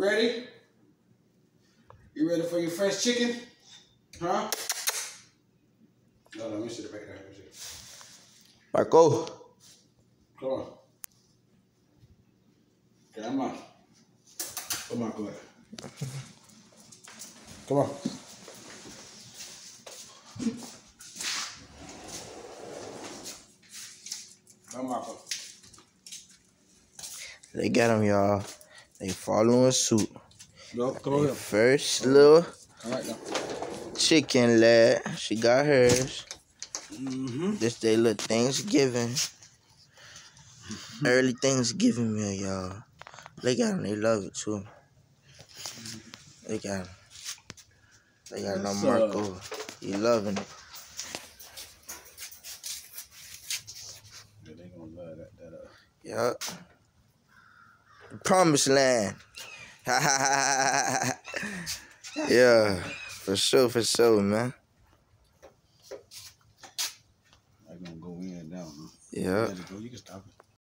ready? You ready for your fresh chicken? Huh? No, let me sit it back there. Marco. Come on. Come on. Come on, go ahead. Come on. Come on. They got him, y'all. They following suit. Go, come on. First little Alright now. chicken lad. She got hers. Mm-hmm. This day little Thanksgiving. Early Thanksgiving meal, y'all. They got him. They love it too. They got him. They got no Marco. He loving it. Yeah, they gonna love that. Yup. The promised land. Yeah. For sure, man. I'm gonna go in and down, huh? Yeah. You can stop it.